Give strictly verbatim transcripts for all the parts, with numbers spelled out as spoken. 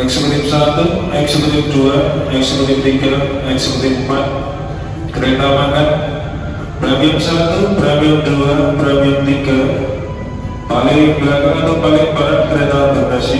eksekutif satu, eksekutif dua, eksekutif tiga, eksekutif empat, kereta makan, premium satu, premium dua, premium tiga, paling belakang atau paling barat kereta bagasi.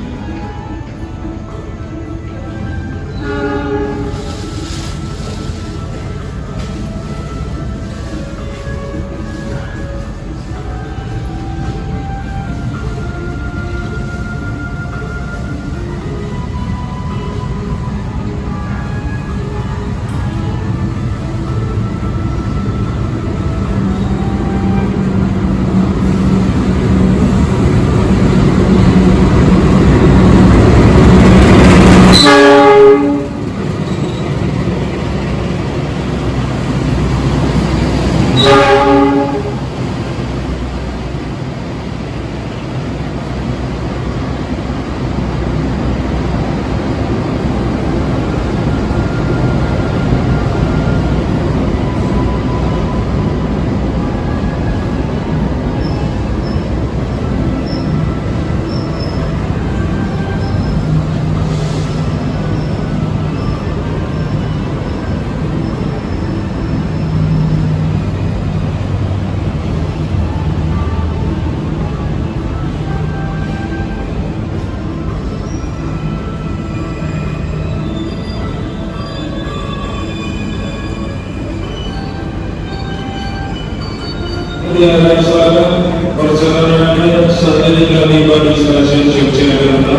Tiada salah perjalanannya saat ini tiba di stasiun Yogyakarta.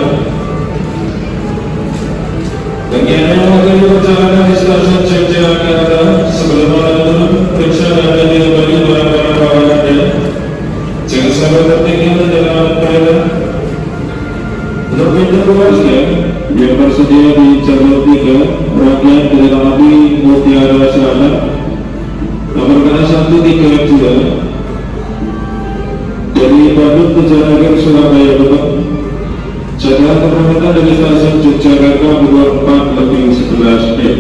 Bagian yang akan perjalanan di stasiun Yogyakarta sebelum Anda turun, periksa dan kembali barang-barang bawaan Anda. Jangan sampai tertinggal dalam kereta. Untuk pintu keluarga yang tersedia di jalur tiga, rangkaian kereta api Mutiara Selatan, nomor kereta satu tiga dua. Dari Bandung ke Jakarta Surabaya Depok, jadwal keberangkatan dari stasiun Yogyakarta pukul empat lebih sebelas menit.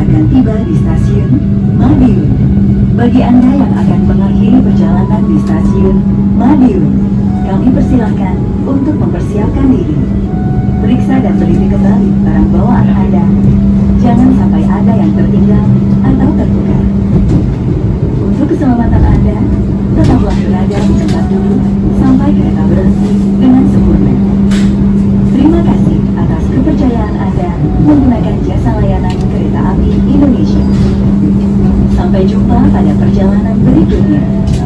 akan tiba di stasiun Madiun. Bagi Anda yang akan mengakhiri perjalanan di stasiun Madiun, kami persilahkan untuk mempersiapkan diri. Periksa dan teliti kembali barang bawaan Anda. Jangan sampai ada yang tertinggal atau tertukar. Untuk keselamatan Anda, tetaplah berada di tempat duduk sampai kereta berhenti dengan sempurna. Terima kasih atas kepercayaan Anda menggunakan jasa layanan kereta api Indonesia. Sampai jumpa pada perjalanan berikutnya.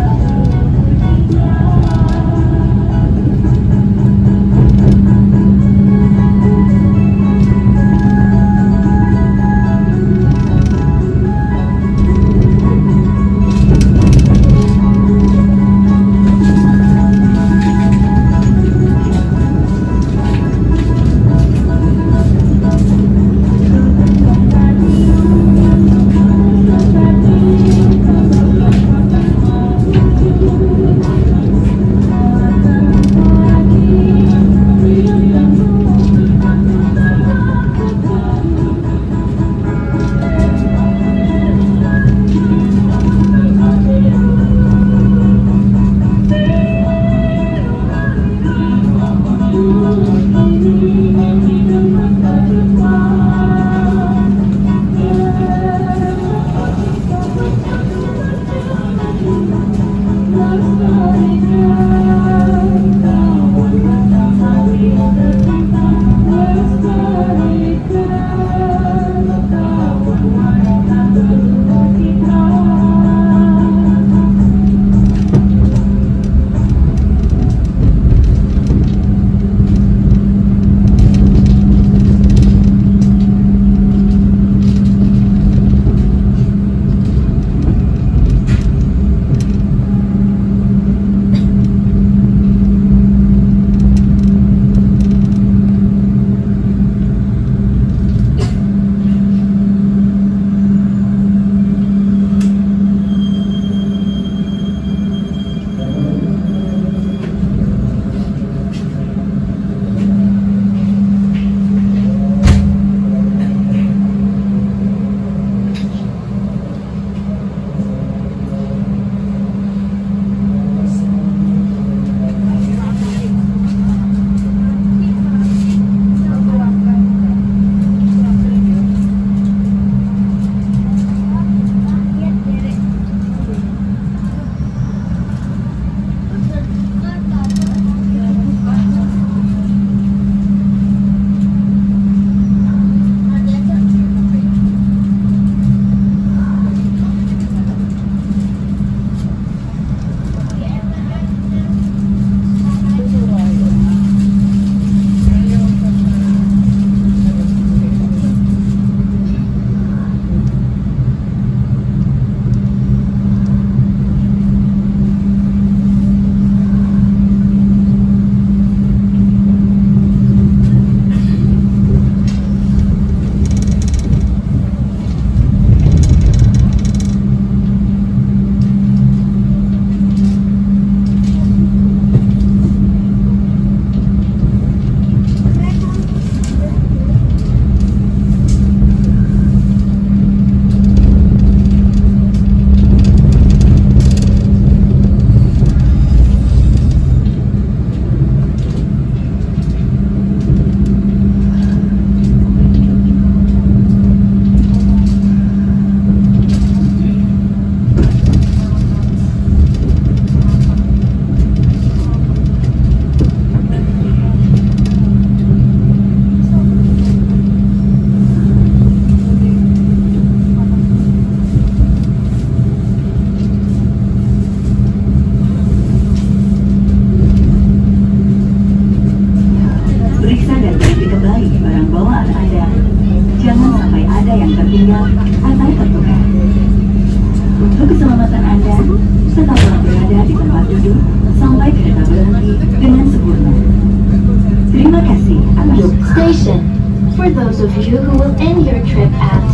For those of you who will end your trip at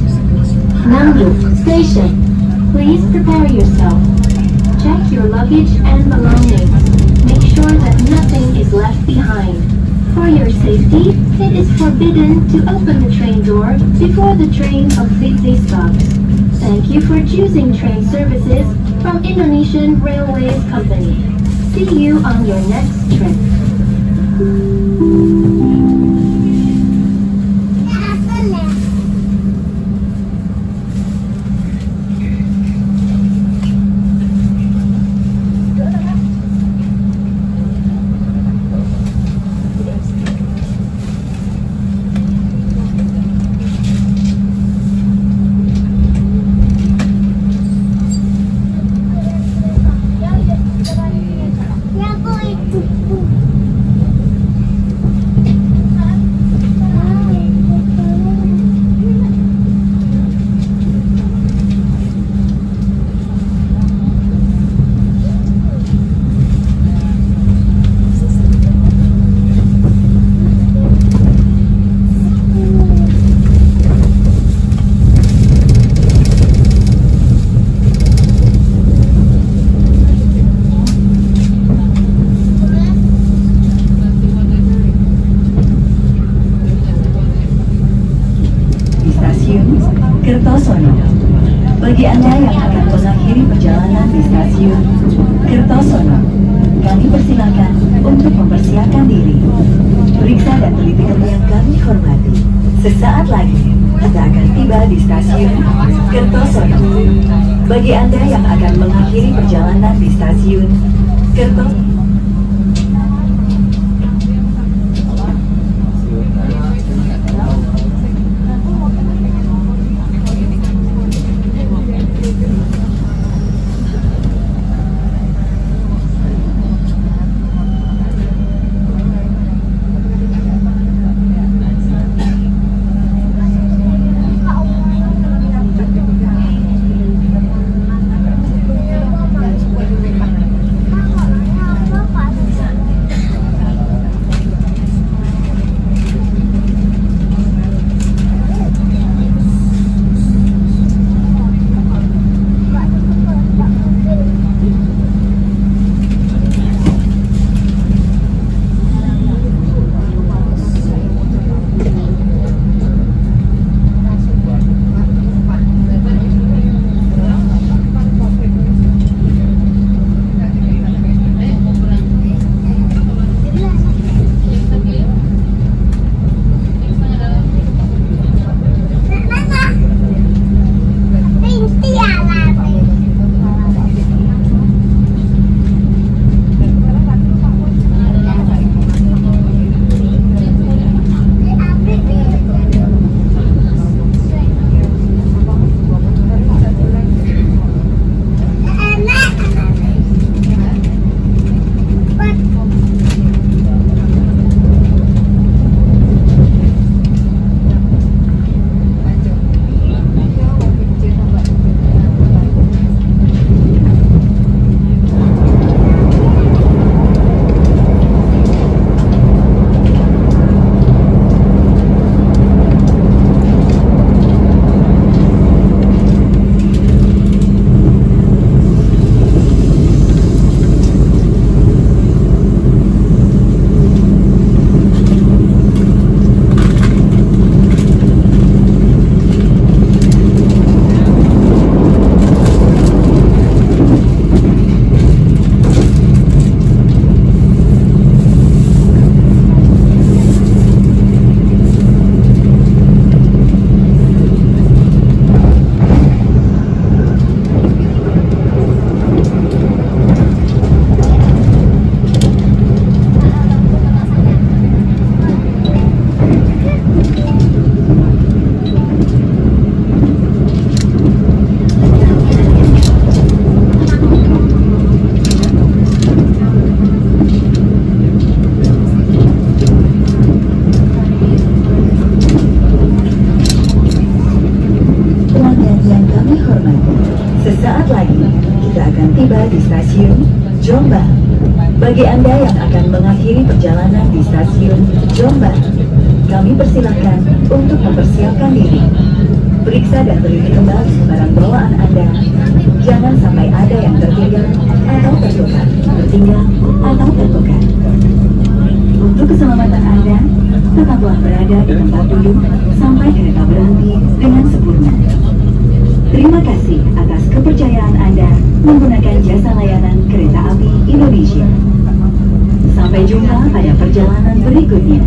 Namgyuk Station, please prepare yourself. Check your luggage and belongings. Make sure that nothing is left behind. For your safety, it is forbidden to open the train door before the train completely stops. Thank you for choosing train services from Indonesian Railways Company. See you on your next trip. Kertosono. Bagi Anda yang akan mengakhiri perjalanan di stasiun Kertosono, kami persilakan untuk mempersiapkan diri. Periksa dan teliti yang kami hormati. Sesaat lagi, kita akan tiba di stasiun Kertosono. Bagi Anda yang akan mengakhiri perjalanan di stasiun Kertosono, sesaat lagi kita akan tiba di stasiun Jombang. Bagi Anda yang akan mengakhiri perjalanan di stasiun Jombang, kami persilahkan untuk mempersiapkan diri. Periksa dan teliti kembali barang bawaan Anda. Jangan sampai ada yang tertinggal atau tertukar, tertinggal atau tertukar. Untuk keselamatan Anda, tetaplah berada di tempat duduk sampai kereta berhenti dengan sempurna. Terima kasih atas kepercayaan Anda menggunakan jasa layanan Kereta Api Indonesia. Sampai jumpa pada perjalanan berikutnya.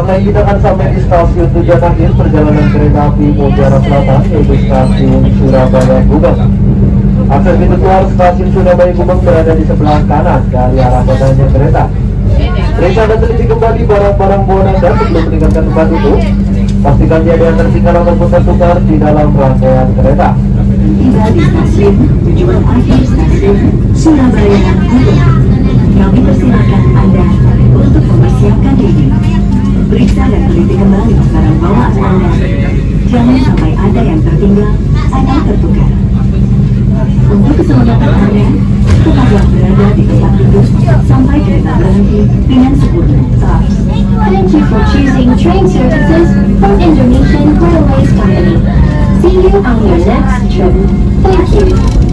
Selanjutnya kita akan sampai di stasiun tujuan akhir perjalanan kereta api Mutiara Selatan, yaitu stasiun Surabaya Gubeng. Akses pintu keluar stasiun Surabaya Gubeng berada di sebelah kanan dari arah datangnya kereta. Periksa dan teliti kembali barang-barang bawaan Anda sebelum meninggalkan tempat itu. Pastikan tiada yang tertinggal ataupun tertukar di dalam rangkaian kereta. Tiba di stasiun tujuan akhir stasiun Surabaya Gubeng. Kami persilakan Anda untuk mempersiapkan diri. Periksa dan teliti kembali barang bawaan Anda. Jangan sampai ada yang tertinggal atau tertukar. Untuk keselamatan Anda, tetaplah berada di tempat duduk sampai kereta berhenti dengan sempurna. Thank you for choosing train services from Indonesian Railways Company. See you on your next trip. Thank you.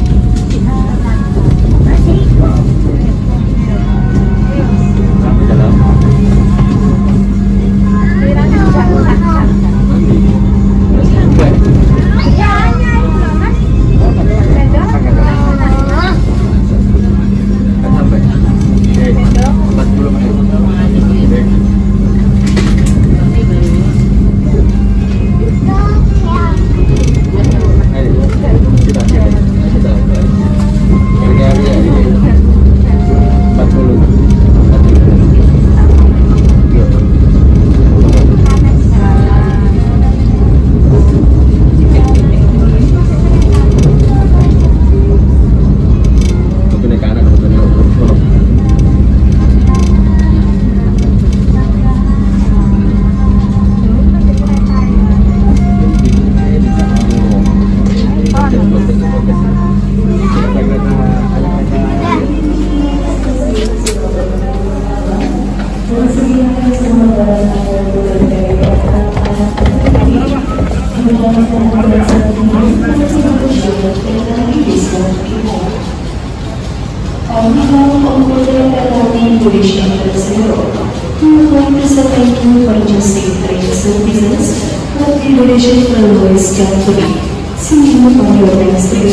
On behalf of Hotel Indonesia Persero, we would like to say thank you for choosing train services of Indonesian Railways Company. See you on your next trip.